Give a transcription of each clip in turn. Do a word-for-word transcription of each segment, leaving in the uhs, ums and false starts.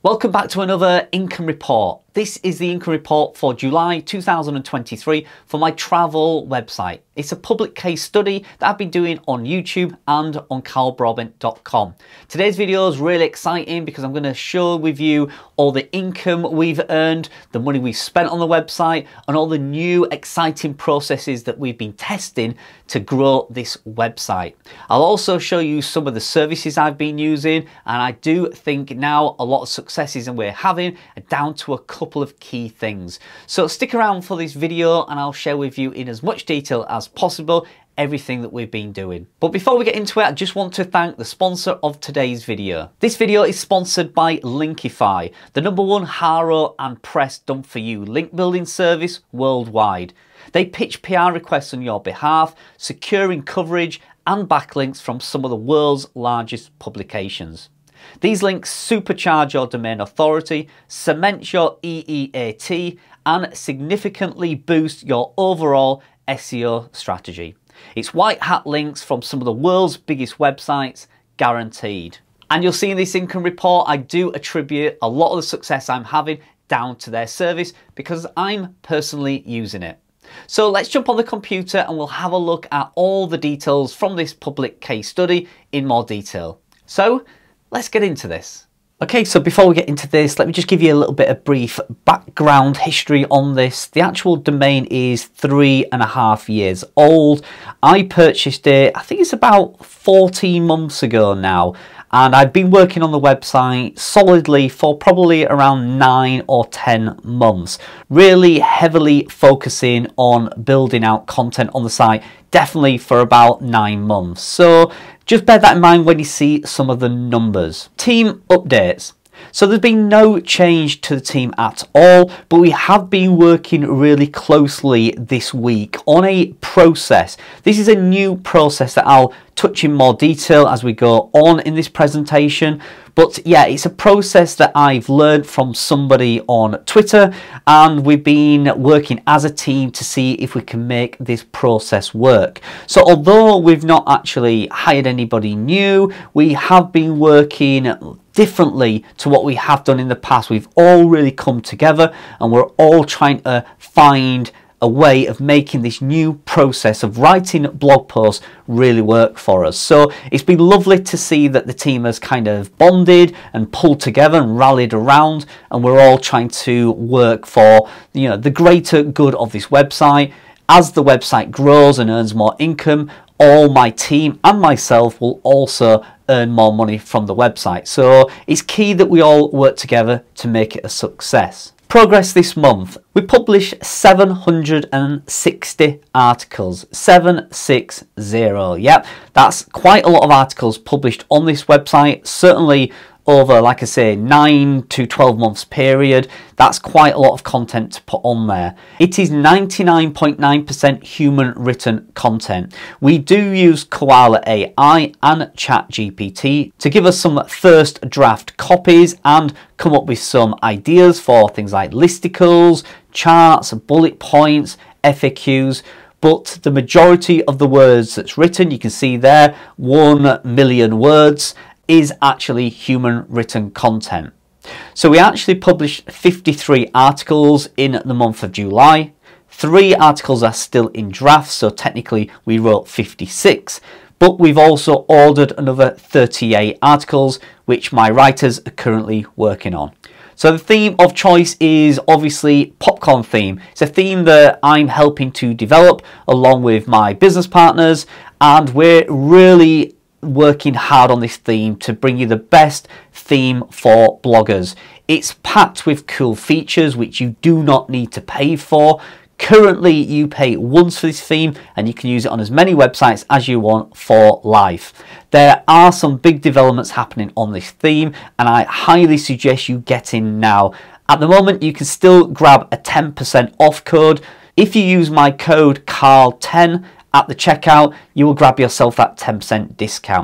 Welcome back to another income report. This is the income report for July two thousand twenty-three for my travel website. It's a public case study that I've been doing on YouTube and on carl broadbent dot com. Today's video is really exciting because I'm going to share with you all the income we've earned, the money we've spent on the website, and all the new exciting processes that we've been testing to grow this website. I'll also show you some of the services I've been using, and I do think now a lot of successes that we're having are down to a couple couple of key things. So stick around for this video and I'll share with you in as much detail as possible everything that we've been doing. But before we get into it, I just want to thank the sponsor of today's video. This video is sponsored by Linkify, the number one Haro and Press done for you link building service worldwide. They pitch P R requests on your behalf, securing coverage and backlinks from some of the world's largest publications. These links supercharge your domain authority, cement your E E A T, and significantly boost your overall S E O strategy. It's white hat links from some of the world's biggest websites, guaranteed. And you'll see in this income report, I do attribute a lot of the success I'm having down to their service because I'm personally using it. So let's jump on the computer and we'll have a look at all the details from this public case study in more detail. So let's get into this. Okay, so before we get into this, let me just give you a little bit of brief background history on this. The actual domain is three and a half years old. I purchased it, I think it's about fourteen months ago now. And I've been working on the website solidly for probably around nine or ten months. Really heavily focusing on building out content on the site, definitely for about nine months. So just bear that in mind when you see some of the numbers. Team updates. So there's been no change to the team at all, but we have been working really closely this week on a process. This is a new process that I'll touch in more detail as we go on in this presentation. But yeah, it's a process that I've learned from somebody on Twitter, and we've been working as a team to see if we can make this process work. So although we've not actually hired anybody new, we have been working differently to what we have done in the past. We've all really come together and we're all trying to find a way of making this new process of writing blog posts really work for us. So it's been lovely to see that the team has kind of bonded and pulled together and rallied around, and we're all trying to work for, you know, the greater good of this website. As the website grows and earns more income, all my team and myself will also earn more money from the website. So it's key that we all work together to make it a success. Progress this month. We published seven hundred sixty articles. seven sixty. Yep, that's quite a lot of articles published on this website. Certainly over, like I say, nine to twelve months period. That's quite a lot of content to put on there. It is ninety-nine point nine percent human written content. We do use Koala A I and Chat G P T to give us some first draft copies and come up with some ideas for things like listicles, charts, bullet points, F A Qs. But the majority of the words that's written, you can see there, one million words, is actually human written content. So we actually published fifty-three articles in the month of July. Three articles are still in draft, so technically we wrote fifty-six, but we've also ordered another thirty-eight articles which my writers are currently working on. So the theme of choice is obviously popcorn theme. It's a theme that I'm helping to develop along with my business partners, and we're really working hard on this theme to bring you the best theme for bloggers. It's packed with cool features which you do not need to pay for. Currently you pay once for this theme and you can use it on as many websites as you want for life. There are some big developments happening on this theme and I highly suggest you get in now. At the moment you can still grab a ten percent off code. If you use my code Carl ten at the checkout, you will grab yourself that ten percent discount.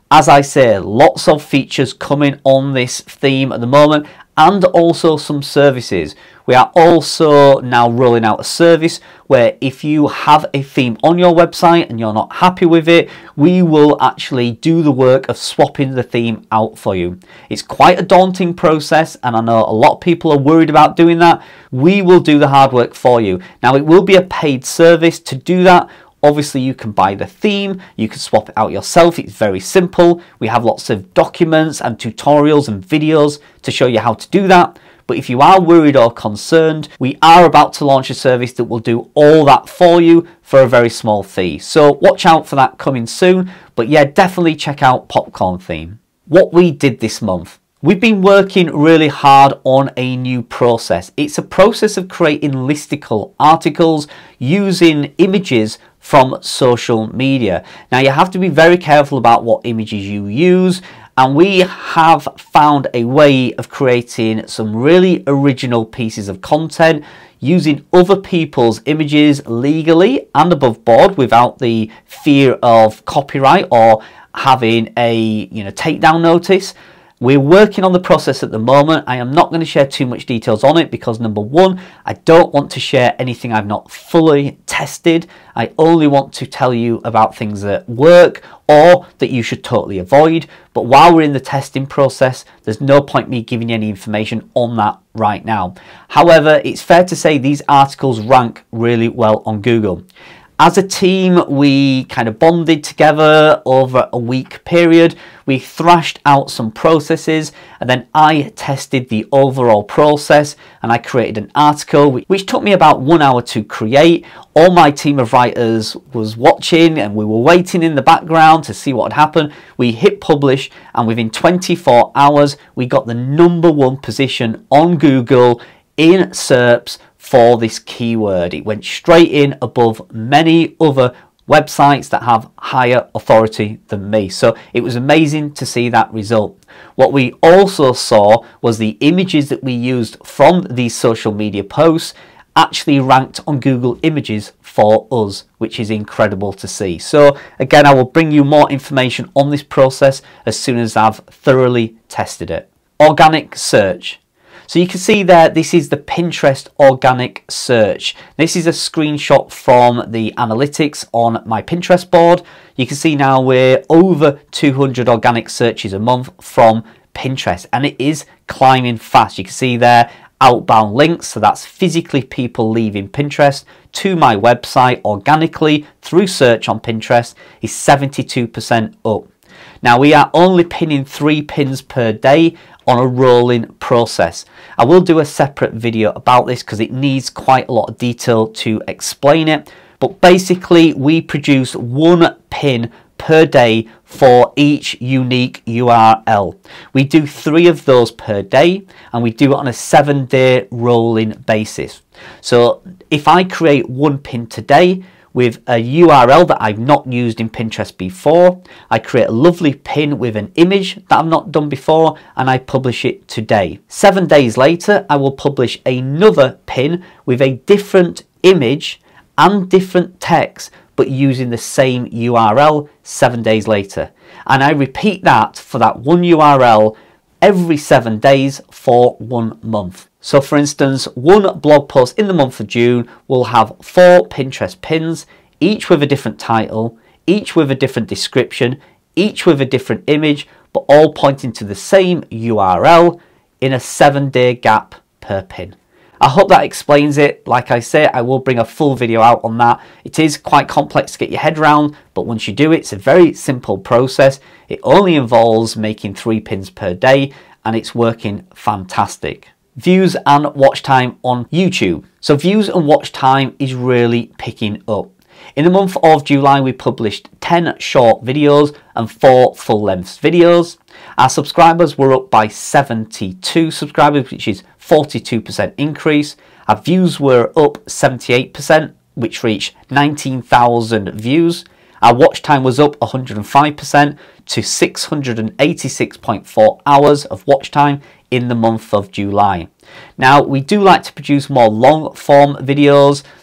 As I say, lots of features coming on this theme at the moment, and also some services. We are also now rolling out a service where if you have a theme on your website and you're not happy with it, we will actually do the work of swapping the theme out for you. It's quite a daunting process, and I know a lot of people are worried about doing that. We will do the hard work for you. Now, it will be a paid service to do that. Obviously, you can buy the theme, you can swap it out yourself. It's very simple. We have lots of documents and tutorials and videos to show you how to do that. But if you are worried or concerned, we are about to launch a service that will do all that for you for a very small fee. So watch out for that coming soon. But yeah, definitely check out Popcorn Theme. What we did this month. We've been working really hard on a new process. It's a process of creating listicle articles using images from social media. Now, you have to be very careful about what images you use, and we have found a way of creating some really original pieces of content using other people's images legally and above board without the fear of copyright or having a, you know, takedown notice. We're working on the process at the moment. I am not going to share too much details on it because, number one, I don't want to share anything I've not fully tested. I only want to tell you about things that work or that you should totally avoid. But while we're in the testing process, there's no point me giving you any information on that right now. However, it's fair to say these articles rank really well on Google. As a team, we kind of bonded together over a week period. We thrashed out some processes, and then I tested the overall process, and I created an article which took me about one hour to create. All my team of writers was watching, and we were waiting in the background to see what had happened. We hit publish, and within twenty-four hours, we got the number one position on Google in S E R Ps for this keyword. It went straight in above many other websites that have higher authority than me. So it was amazing to see that result. What we also saw was the images that we used from these social media posts actually ranked on Google Images for us, which is incredible to see. So again, I will bring you more information on this process as soon as I've thoroughly tested it. Organic search. So you can see there, this is the Pinterest organic search. This is a screenshot from the analytics on my Pinterest board. You can see now we're over two hundred organic searches a month from Pinterest, and it is climbing fast. You can see there outbound links, so that's physically people leaving Pinterest to my website organically through search on Pinterest is seventy-two percent up. Now, we are only pinning three pins per day on a rolling process. I will do a separate video about this because it needs quite a lot of detail to explain it. But basically, we produce one pin per day for each unique U R L. We do three of those per day, and we do it on a seven day rolling basis. So if I create one pin today with a U R L that I've not used in Pinterest before, I create a lovely pin with an image that I've not done before, and I publish it today. Seven days later, I will publish another pin with a different image and different text, but using the same U R L seven days later. And I repeat that for that one U R L every seven days for one month. So for instance, one blog post in the month of June will have four Pinterest pins, each with a different title, each with a different description, each with a different image, but all pointing to the same U R L in a seven day gap per pin. I hope that explains it. Like I say, I will bring a full video out on that. It is quite complex to get your head around, but once you do it, it's a very simple process. It only involves making three pins per day, and it's working fantastic. Views and watch time on YouTube. So views and watch time is really picking up. In the month of July, we published ten short videos and four full-length videos. Our subscribers were up by seventy-two subscribers, which is forty-two percent increase. Our views were up seventy-eight percent, which reached nineteen thousand views. Our watch time was up one hundred five percent to six hundred eighty-six point four hours of watch time in the month of July. Now, we do like to produce more long form videos.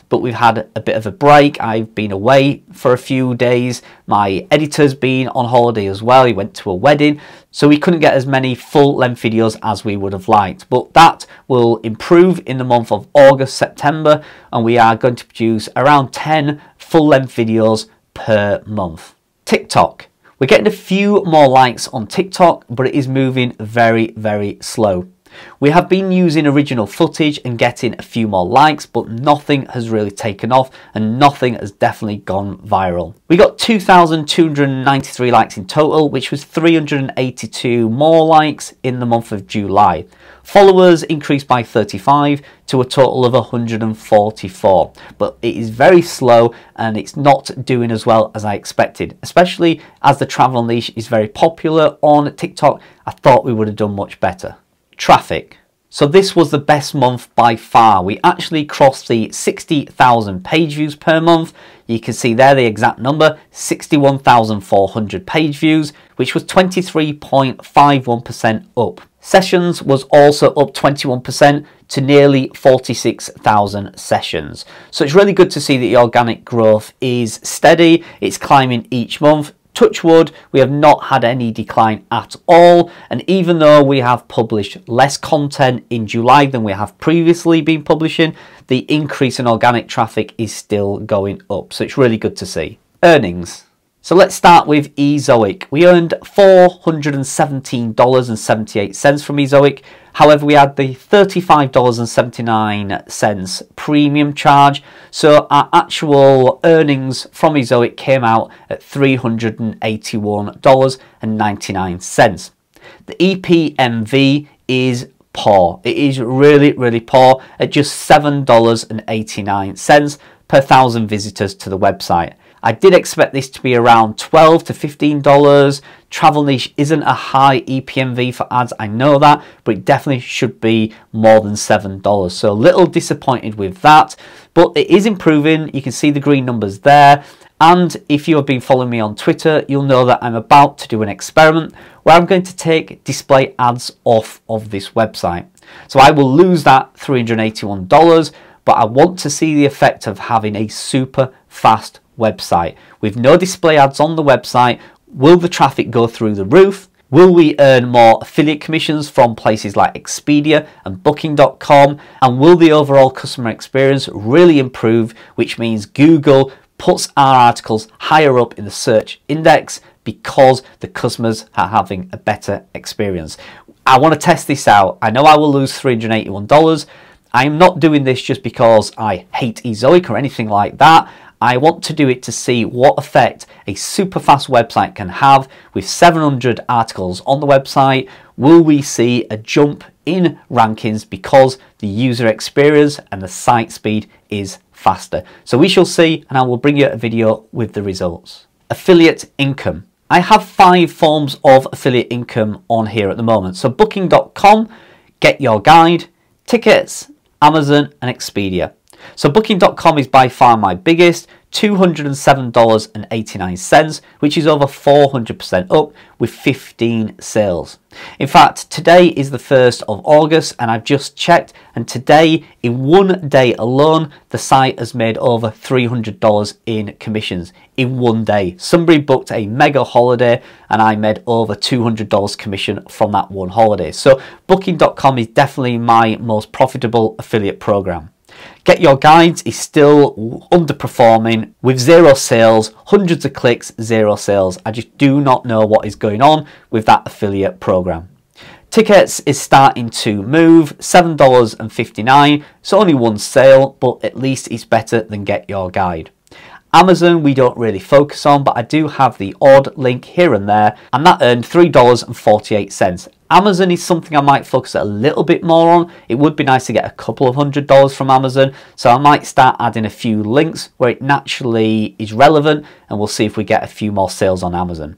but we've had a bit of a break. I've been away for a few days. My editor's been on holiday as well. He went to a wedding, so we couldn't get as many full-length videos as we would have liked. But that will improve in the month of August, September, and we are going to produce around ten full-length videos per month. TikTok. We're getting a few more likes on TikTok, but it is moving very, very slow. We have been using original footage and getting a few more likes, but nothing has really taken off and nothing has definitely gone viral. We got two thousand two hundred ninety-three likes in total, which was three hundred eighty-two more likes in the month of July. Followers increased by thirty-five to a total of one hundred forty-four, but it is very slow and it's not doing as well as I expected, especially as the travel niche is very popular on TikTok. I thought we would have done much better. Traffic. So this was the best month by far. We actually crossed the sixty thousand page views per month. You can see there the exact number, sixty-one thousand four hundred page views, which was twenty-three point five one percent up. Sessions was also up twenty-one percent to nearly forty-six thousand sessions. So it's really good to see that the organic growth is steady. It's climbing each month. Touch wood, we have not had any decline at all, and even though we have published less content in July than we have previously been publishing, the increase in organic traffic is still going up, so it's really good to see. Earnings. So let's start with E Z O I C. We earned four hundred seventeen dollars and seventy-eight cents from E Z O I C. However, we had the thirty-five dollars and seventy-nine cents premium charge, so our actual earnings from E Z O I C came out at three hundred eighty-one dollars and ninety-nine cents. The E P M V is poor. It is really, really poor at just seven dollars and eighty-nine cents per thousand visitors to the website. I did expect this to be around twelve to fifteen dollars. Travel niche isn't a high E P M V for ads, I know that, but it definitely should be more than seven dollars. So a little disappointed with that, but it is improving. You can see the green numbers there. And if you have been following me on Twitter, you'll know that I'm about to do an experiment where I'm going to take display ads off of this website. So I will lose that three hundred eighty-one dollars, but I want to see the effect of having a super fast website with no display ads on the website. Will the traffic go through the roof? Will we earn more affiliate commissions from places like Expedia and booking dot com? And will the overall customer experience really improve, which means Google puts our articles higher up in the search index because the customers are having a better experience? I want to test this out. I know I will lose three hundred eighty-one dollars. I'm not doing this just because I hate E Z O I C or anything like that. I want to do it to see what effect a super fast website can have with seven hundred articles on the website. Will we see a jump in rankings because the user experience and the site speed is faster? So we shall see, and I will bring you a video with the results. Affiliate income. I have five forms of affiliate income on here at the moment. So booking dot com, Get Your Guide, Tickets, Amazon and Expedia. So booking dot com is by far my biggest, two hundred seven dollars and eighty-nine cents, which is over four hundred percent up with fifteen sales. In fact, today is the first of August and I've just checked, and today in one day alone the site has made over three hundred dollars in commissions in one day. Somebody booked a mega holiday and I made over two hundred dollars commission from that one holiday. So booking dot com is definitely my most profitable affiliate program. Get Your Guides is still underperforming with zero sales, hundreds of clicks, zero sales. I just do not know what is going on with that affiliate program. Tickets is starting to move, seven dollars and fifty-nine cents. It's only one sale, but at least it's better than Get Your Guide. Amazon we don't really focus on, but I do have the odd link here and there, and that earned three dollars and forty-eight cents. Amazon is something I might focus a little bit more on. It would be nice to get a couple of hundred dollars from Amazon, so I might start adding a few links where it naturally is relevant, and we'll see if we get a few more sales on Amazon.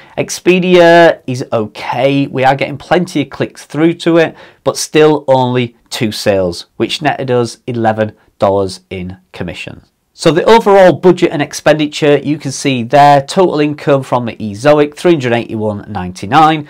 Expedia is okay. We are getting plenty of clicks through to it, but still only two sales, which netted us eleven dollars in commissions. So the overall budget and expenditure, you can see there, total income from E Z O I C, three hundred eighty-one dollars and ninety-nine cents.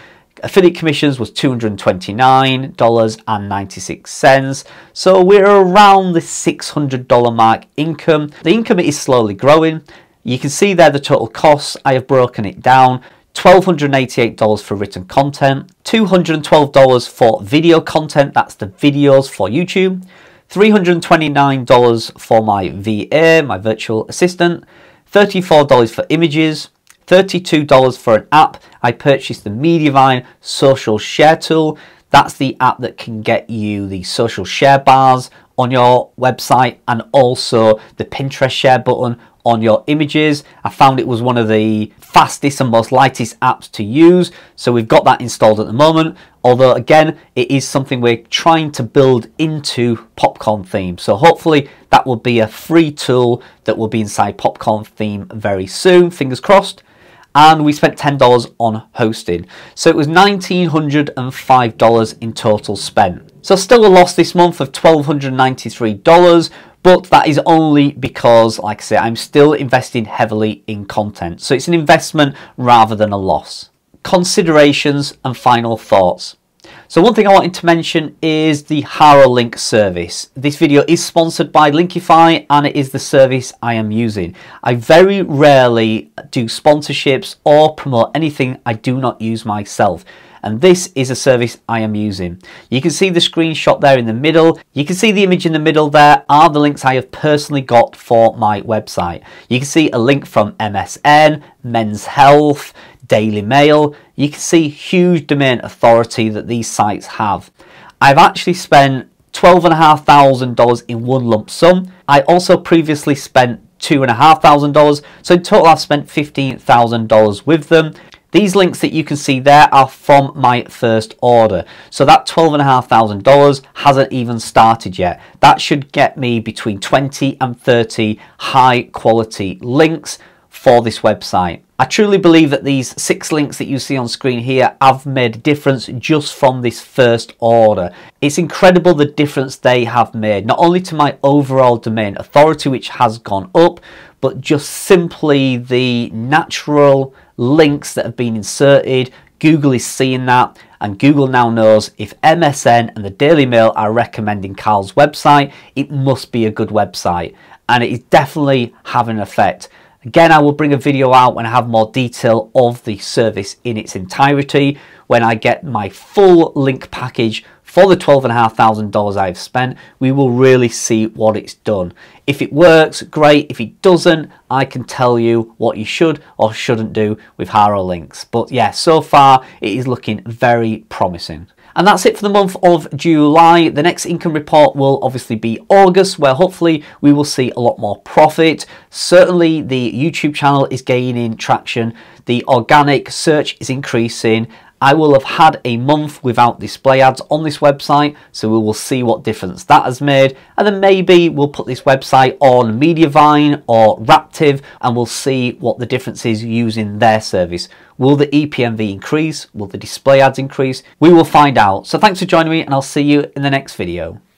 Affiliate commissions was two hundred twenty-nine dollars and ninety-six cents. So we're around the six hundred dollar mark income. The income is slowly growing. You can see there the total costs. I have broken it down. one thousand two hundred eighty-eight dollars for written content, two hundred twelve dollars for video content, that's the videos for YouTube, three hundred twenty-nine dollars for my V A, my virtual assistant, thirty-four dollars for images, thirty-two dollars for an app. I purchased the Mediavine social share tool. That's the app that can get you the social share bars on your website and also the Pinterest share button on your images. I found it was one of the fastest and most lightest apps to use, so we've got that installed at the moment, although again it is something we're trying to build into Popcorn Theme, so hopefully that will be a free tool that will be inside Popcorn Theme very soon, fingers crossed. And we spent ten dollars on hosting, so it was one thousand nine hundred five dollars in total spent. So still a loss this month of one thousand two hundred ninety-three dollars, but that is only because, like I say, I'm still investing heavily in content. So it's an investment rather than a loss. Considerations and final thoughts. So one thing I wanted to mention is the Haro link service. This video is sponsored by Linkify and it is the service I am using. I very rarely do sponsorships or promote anything I do not use myself. And this is a service I am using. You can see the screenshot there in the middle. You can see the image in the middle there are the links I have personally got for my website. You can see a link from M S N, Men's Health, Daily Mail. You can see huge domain authority that these sites have. I've actually spent twelve thousand five hundred dollars in one lump sum. I also previously spent two thousand five hundred dollars, so in total I've spent fifteen thousand dollars with them. These links that you can see there are from my first order. So that twelve thousand five hundred dollars hasn't even started yet. That should get me between twenty and thirty high quality links for this website. I truly believe that these six links that you see on screen here have made a difference just from this first order. It's incredible the difference they have made, not only to my overall domain authority, which has gone up, but just simply the natural links that have been inserted. Google is seeing that, and Google now knows if M S N and the Daily Mail are recommending Carl's website, it must be a good website, and it is definitely having an effect. Again, I will bring a video out when I have more detail of the service in its entirety, when I get my full link package for the twelve thousand five hundred dollars I've spent. We will really see what it's done. If it works, great. If it doesn't, I can tell you what you should or shouldn't do with Haro links. But yeah, so far it is looking very promising. And that's it for the month of July. The next income report will obviously be August, where hopefully we will see a lot more profit. Certainly the YouTube channel is gaining traction. The organic search is increasing. I will have had a month without display ads on this website, so we will see what difference that has made. And then maybe we'll put this website on Mediavine or Raptive and we'll see what the difference is using their service. Will the E P M V increase? Will the display ads increase? We will find out. So thanks for joining me and I'll see you in the next video.